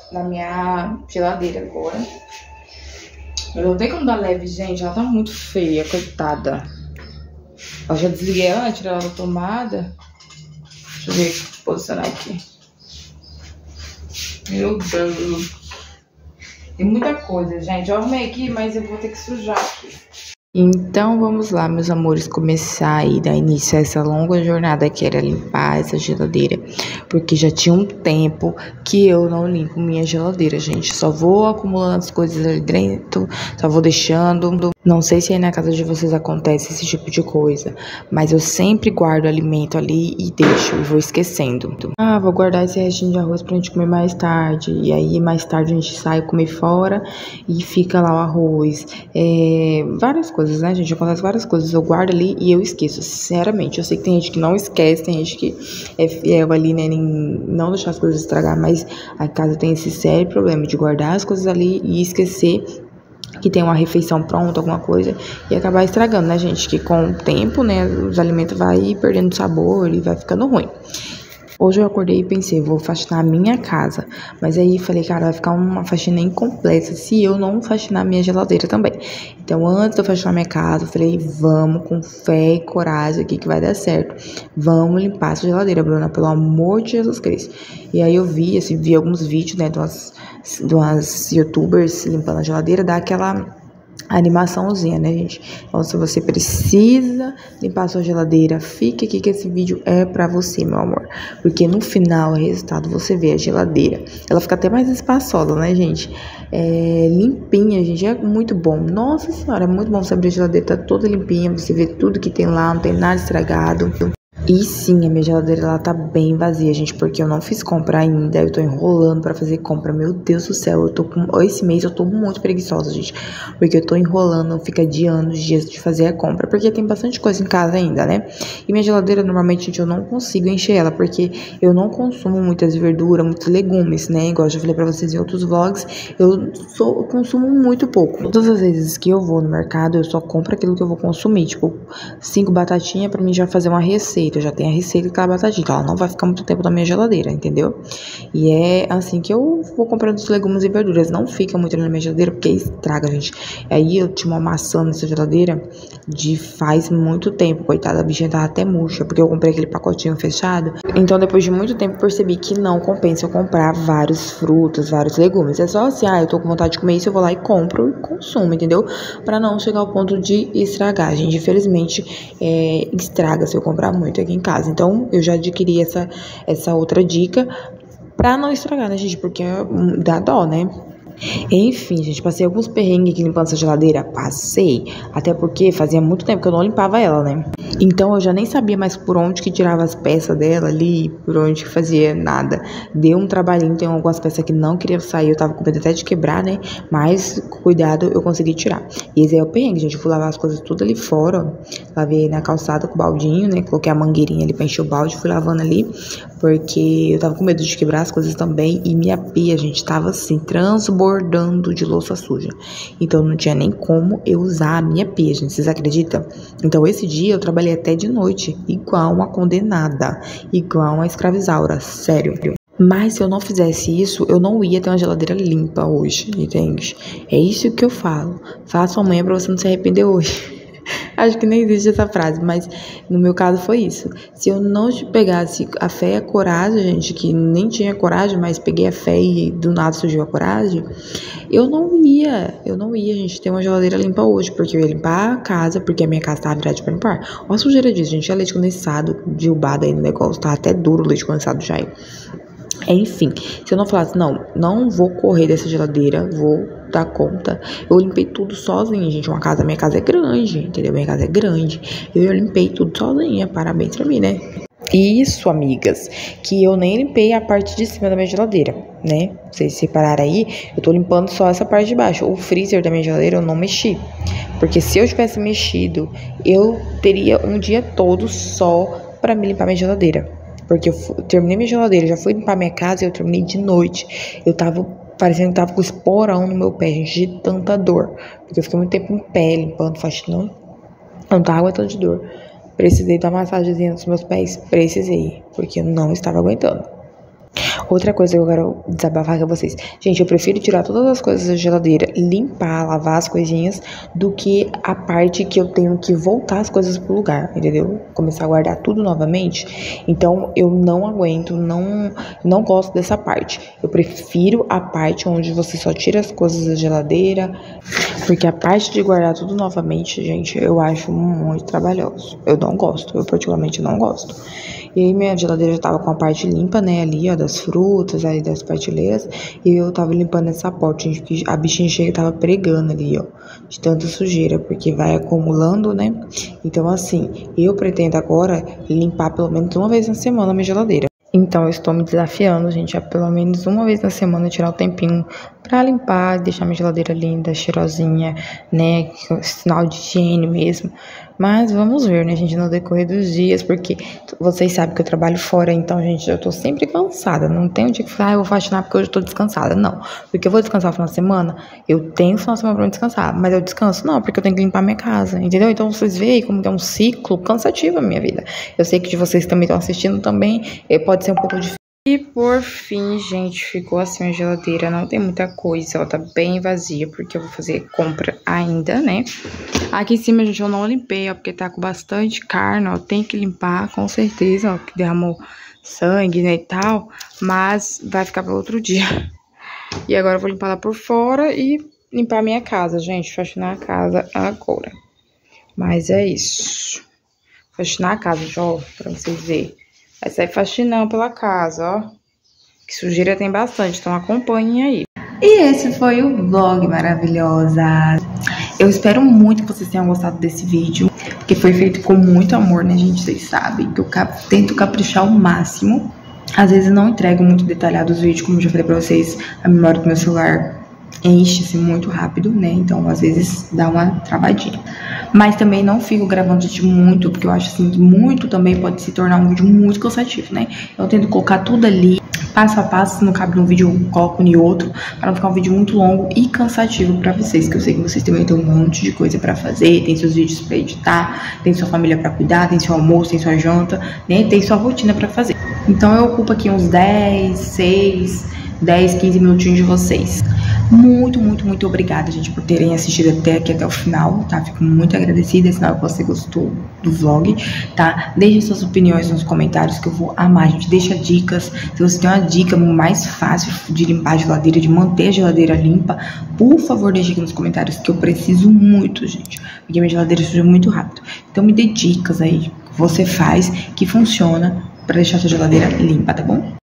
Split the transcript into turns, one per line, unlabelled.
na minha geladeira agora. Eu não tenho como dar leve, gente. Ela tá muito feia, coitada. Eu já desliguei ela, né? Tirei ela da tomada. Deixa eu ver, posicionar aqui. Meu Deus. Tem muita coisa, gente. Eu arrumei aqui, mas eu vou ter que sujar aqui. Então vamos lá, meus amores, começar e dar início a essa longa jornada que era limpar essa geladeira, porque já tinha um tempo que eu não limpo minha geladeira, gente. Só vou acumulando as coisas ali dentro, só vou deixando. Não sei se aí na casa de vocês acontece esse tipo de coisa, mas eu sempre guardo alimento ali e deixo e vou esquecendo. Ah, vou guardar esse restinho de arroz pra gente comer mais tarde, e aí mais tarde a gente sai comer fora e fica lá o arroz. Várias coisas, né, gente? Acontece várias coisas. Eu guardo ali e eu esqueço. Sinceramente, eu sei que tem gente que não esquece, tem gente que é fiel ali, né, em não deixar as coisas estragar, mas a casa tem esse sério problema de guardar as coisas ali e esquecer que tem uma refeição pronta, alguma coisa, e acabar estragando, né, gente? Que com o tempo, né, os alimentos vai perdendo sabor e vai ficando ruim. Hoje eu acordei e pensei, vou faxinar a minha casa. Mas aí falei, cara, vai ficar uma faxina incompleta se eu não faxinar a minha geladeira também. Então, antes de eu faxinar a minha casa, eu falei, vamos com fé e coragem aqui que vai dar certo. Vamos limpar essa geladeira, Bruna, pelo amor de Jesus Cristo. E aí eu vi alguns vídeos, né, de umas youtubers limpando a geladeira, dá aquela animaçãozinha, né, gente? Então, se você precisa limpar a sua geladeira, fique aqui que esse vídeo é pra você, meu amor. Porque no final, o resultado, você vê a geladeira. Ela fica até mais espaçosa, né, gente? Limpinha, gente, é muito bom. Nossa senhora, é muito bom você abrir a geladeira, tá toda limpinha, você vê tudo que tem lá, não tem nada estragado. E sim, a minha geladeira ela tá bem vazia, gente, porque eu não fiz compra ainda, eu tô enrolando pra fazer compra. Meu Deus do céu, esse mês eu tô muito preguiçosa, gente, porque eu tô enrolando, fica adiando os dias de fazer a compra, porque tem bastante coisa em casa ainda, né? E minha geladeira, normalmente, gente, eu não consigo encher ela, porque eu não consumo muitas verduras, muitos legumes, né? Igual eu já falei pra vocês em outros vlogs, eu consumo muito pouco. Todas as vezes que eu vou no mercado, eu só compro aquilo que eu vou consumir, tipo, 5 batatinhas pra mim já fazer uma receita. Eu já tenho a receita daquela batatinha, então ela não vai ficar muito tempo na minha geladeira, entendeu? E é assim que eu vou comprando os legumes e verduras. Não fica muito na minha geladeira porque estraga, gente. Aí eu tinha uma maçã nessa geladeira de faz muito tempo, coitada, a bichinha tava até murcha, porque eu comprei aquele pacotinho fechado. Então depois de muito tempo eu percebi que não compensa eu comprar vários frutos, vários legumes. É só assim, eu tô com vontade de comer isso, eu vou lá e compro e consumo, entendeu? Pra não chegar ao ponto de estragar, gente. Infelizmente, estraga se eu comprar muito aqui em casa. Então, eu já adquiri essa outra dica pra não estragar, né, gente? Porque dá dó, né? Enfim, gente, passei alguns perrengues aqui limpando essa geladeira. Passei, até porque fazia muito tempo que eu não limpava ela, né? Então eu já nem sabia mais por onde que tirava as peças dela ali, por onde que fazia nada. Deu um trabalhinho, tem algumas peças que não queriam sair, eu tava com medo até de quebrar, né? Mas, com cuidado, eu consegui tirar. E esse é o perrengue, gente. Eu fui lavar as coisas tudo ali fora, ó. Lavei na calçada com o baldinho, né? Coloquei a mangueirinha ali pra encher o balde, fui lavando ali, porque eu tava com medo de quebrar as coisas também. E minha pia, gente, tava assim, transbordando de louça suja. Então não tinha nem como eu usar a minha pia, gente. Vocês acreditam? Então esse dia eu trabalhei até de noite, igual uma condenada, igual uma escravizaura, sério. Mas se eu não fizesse isso, eu não ia ter uma geladeira limpa hoje, entende? É isso que eu falo. Faça amanhã pra você não se arrepender hoje. Acho que nem existe essa frase, mas no meu caso foi isso. Se eu não pegasse a fé e a coragem, gente, que nem tinha coragem, mas peguei a fé e do nada surgiu a coragem, eu não ia, gente, ter uma geladeira limpa hoje, porque eu ia limpar a casa, porque a minha casa tava virada pra limpar. Olha a sujeira disso, gente, é leite condensado, derrubado aí no negócio, tá até duro o leite condensado já aí. Enfim, se eu não falasse, não vou correr dessa geladeira, vou dar conta. Eu limpei tudo sozinha, gente. Minha casa é grande, entendeu? Minha casa é grande. Eu limpei tudo sozinha. Parabéns pra mim, né? Isso, amigas, que eu nem limpei a parte de cima da minha geladeira, né? Vocês separaram aí, eu tô limpando só essa parte de baixo. O freezer da minha geladeira eu não mexi. Porque se eu tivesse mexido, eu teria um dia todo só pra me limpar minha geladeira. Porque eu terminei minha geladeira, já fui limpar minha casa e eu terminei de noite. Eu tava parecendo que tava com esporão no meu pé, gente, de tanta dor. Porque eu fiquei muito tempo em pé, limpando, faxinando. Eu não tava aguentando de dor. Precisei dar uma massagenzinha nos meus pés? Precisei, porque eu não estava aguentando. Outra coisa que eu quero desabafar com vocês. Gente, eu prefiro tirar todas as coisas da geladeira, limpar, lavar as coisinhas, do que a parte que eu tenho que voltar as coisas pro lugar, entendeu? Começar a guardar tudo novamente. Então, eu não aguento, não gosto dessa parte. Eu prefiro a parte onde você só tira as coisas da geladeira, porque a parte de guardar tudo novamente, gente, eu acho muito trabalhoso. Eu não gosto, eu particularmente não gosto. E aí minha geladeira já tava com a parte limpa, né, ali, ó, das frutas, aí das prateleiras. E eu tava limpando essa porta, gente, porque a bichinha chega e tava pregando ali, ó, de tanta sujeira, porque vai acumulando, né. Então, assim, eu pretendo agora limpar pelo menos uma vez na semana a minha geladeira. Então, eu estou me desafiando, gente, a pelo menos uma vez na semana tirar o tempinho pra limpar, deixar minha geladeira linda, cheirosinha, né, sinal de higiene mesmo. Mas vamos ver, né, gente, no decorrer dos dias, porque vocês sabem que eu trabalho fora, então, gente, eu tô sempre cansada. Não tem um dia que falar, eu vou faxinar porque hoje eu tô descansada. Não, porque eu vou descansar no final de semana, eu tenho final de semana pra me descansar, mas eu descanso não, porque eu tenho que limpar minha casa, entendeu? Então, vocês veem como que é um ciclo cansativo a minha vida. Eu sei que de vocês também estão assistindo também, pode ser um pouco difícil. E por fim, gente, ficou assim a geladeira, não tem muita coisa, ela tá bem vazia, porque eu vou fazer compra ainda, né? Aqui em cima, gente, eu não limpei, ó, porque tá com bastante carne, ó, tem que limpar, com certeza, ó, que derramou sangue, né, e tal, mas vai ficar para outro dia. E agora eu vou limpar lá por fora e limpar a minha casa, gente, faxinar a casa agora. Mas é isso. Faxinar a casa, ó, pra vocês verem. Vai sair faxinão pela casa, ó. Que sujeira tem bastante, então acompanhem aí. E esse foi o vlog maravilhosa. Eu espero muito que vocês tenham gostado desse vídeo, porque foi feito com muito amor, né, gente? Vocês sabem que eu tento caprichar ao máximo. Às vezes eu não entrego muito detalhado os vídeos, como eu já falei pra vocês, a memória do meu celular enche-se muito rápido, né? Então, às vezes, dá uma travadinha. Mas também não fico gravando vídeo muito, porque eu acho assim que muito também pode se tornar um vídeo muito cansativo, né? Eu tento colocar tudo ali, passo a passo, se não cabe num vídeo, eu coloco em outro, para não ficar um vídeo muito longo e cansativo pra vocês, que eu sei que vocês também têm um monte de coisa pra fazer, tem seus vídeos pra editar, tem sua família pra cuidar, tem seu almoço, tem sua janta, né? Tem sua rotina pra fazer. Então, eu ocupo aqui uns 10, 15 minutinhos de vocês. Muito obrigada, gente, por terem assistido até o final, tá? Fico muito agradecida, é sinal que você gostou do vlog, tá? Deixe suas opiniões nos comentários que eu vou amar, gente. Deixa dicas. Se você tem uma dica mais fácil de limpar a geladeira, de manter a geladeira limpa, por favor, deixe aqui nos comentários, que eu preciso muito, gente. Porque minha geladeira suja muito rápido. Então me dê dicas aí que você faz, que funciona, pra deixar sua geladeira limpa, tá bom?